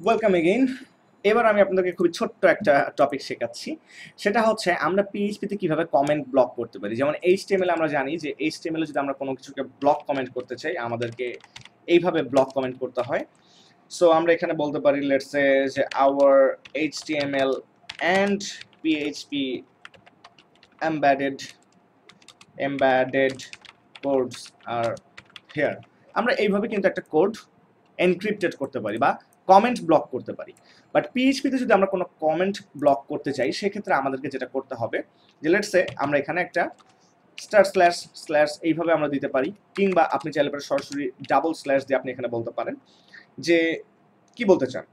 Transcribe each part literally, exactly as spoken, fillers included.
Welcome again. এবার আমি আপনাদেরকে খুবই ছোট্ট একটা টপিক শেখাচ্ছি। সেটা হচ্ছে আমরা পিএইচপিতে কিভাবে কমেন্ট ব্লক করতে পারি। যেমন এইচটিএমএল আমরা জানি যে এইচটিএমএল যদি আমরা কোনো কিছুকে ব্লক কমেন্ট করতে চাই আমাদেরকে এইভাবে ব্লক কমেন্ট করতে হয়। সো আমরা এখানে বলতে পারি লেটস সে যে our HTML and PHP embedded embedded codes are here. আমরা এইভাবে কিন্তু একটা কোড এনক্রিপ্টেড করতে পারি বা কমেন্ট ব্লক করতে পারি। বাট পিএইচপিতে যদি আমরা কোনো কমেন্ট ব্লক করতে চাই সেক্ষেত্রে আমাদেরকে যেটা করতে হবে যে লেটস সে আমরা এখানে একটা স্টার স্ল্যাশ স্ল্যাশ এইভাবে আমরা দিতে পারি, কিংবা আপনি চাইলে পরে সরাসরি ডাবল স্ল্যাশ দিয়ে আপনি এখানে বলতে পারেন যে কি বলতে চান,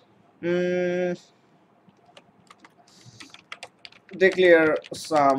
ডিক্লেয়ার সাম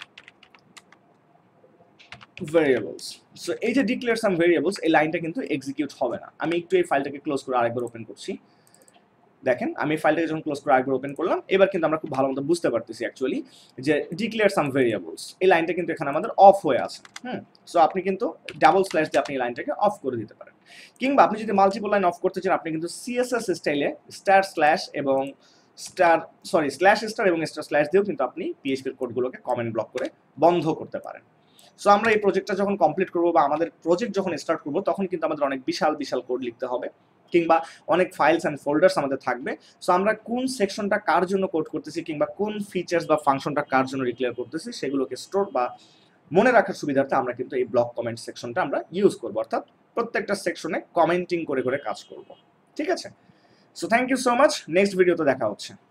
ভেরিয়েবলস। সো এই যে ডিক্লেয়ার সাম ভেরিয়েবলস এই লাইনটা কিন্তু এক্সিকিউট হবে না। আমি একটু এই ফাইলটাকে ক্লোজ করে আরেকবার ওপেন করছি। দেখেন আমি ফাইলটাকে যখন ক্লোজ করে আরেকবার ওপেন করলাম এবার কিন্তু আমরা খুব ভালো মতো বুঝতে পারতেছি অ্যাকচুয়ালি যে ডিক্লেয়ার সাম ভেরিয়েবলস এই লাইনটা কিন্তু এখানে আমাদের অফ হয়ে আছে। হুম সো আপনি কিন্তু ডাবল স্ল্যাশ দিয়ে আপনি এই লাইনটাকে অফ করে দিতে পারেন, কিংবা আপনি যদি মাল্টিপল লাইন অফ করতে চান আপনি কিন্তু সিএসএস স্টাইলে স্টার স্ল্যাশ এবং স্টার সরি স্ল্যাশ স্টার এবং স্টার স্ল্যাশ দিয়েও কিন্তু আপনি পিএইচপির কোডগুলোকে কমেন্ট ব্লক করে বন্ধ করতে পারেন। সো আমরা এই প্রজেক্টটা যখন কমপ্লিট করবো বা আমাদের প্রজেক্ট যখন স্টার্ট করবো তখন কিন্তু আমাদের অনেক বিশাল বিশাল কোড লিখতে হবে, কিংবা অনেক ফাইলস অ্যান্ড ফোল্ডার্স আমাদের থাকবে। সো আমরা কোন সেকশনটা কার জন্য কোড করতেছি কিংবা কোন ফিচার্স বা ফাংশনটা কার জন্য ডিক্লেয়ার করতেছি সেগুলোকে স্টোর বা মনে রাখার সুবিধার্থে আমরা কিন্তু এই ব্লক কমেন্ট সেকশনটা আমরা ইউজ করবো, অর্থাৎ প্রত্যেকটা সেকশনে কমেন্টিং করে করে কাজ করব। ঠিক আছে? So thank you so much, next ভিডিওতে দেখা হচ্ছে।